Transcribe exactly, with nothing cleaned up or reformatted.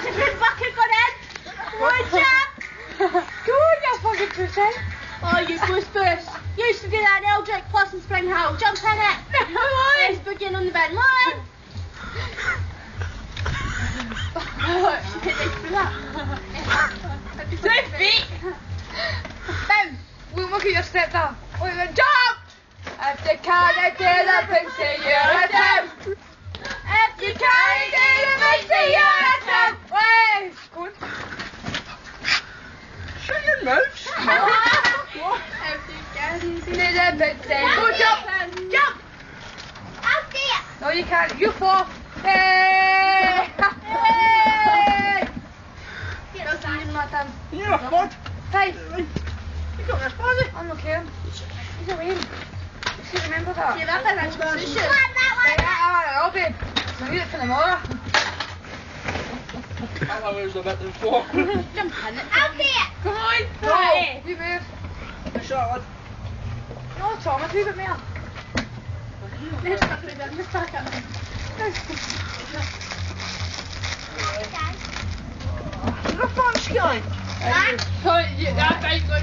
the big bucket got in. One jump. Go on, you fucking pussy. Oh, you puss puss. You used to do that in Eldrick Plus and Spring Hill. Jump in it. Come on. Let's begin on the bed. One. Two feet. Then, we'll look at your step down. Wait, then jump. If you can't do the pixie, you're a temp. If you can't do the pixie, you're a temp. Wait, go on. Shut your mouth. If you can't do Do the pixie. Go jump. Jump. I'll see it. No, you can't. You fall. Hey! Hey! That's even my time. You're a fud. Hey, You got this, buddy. I'm not kidding. He's a win. You should remember that. Yeah, that's a nice position. Right, alright, I'll be. I need it for tomorrow. I'll lose a bit before. Jump in it. I'll see it. Come on. Go. Right. You move. Shut it. No, Thomas, leave it me up. Let's tuck it in. Let's tuck it in. You're a fun guy. Right. So, you, that bike goes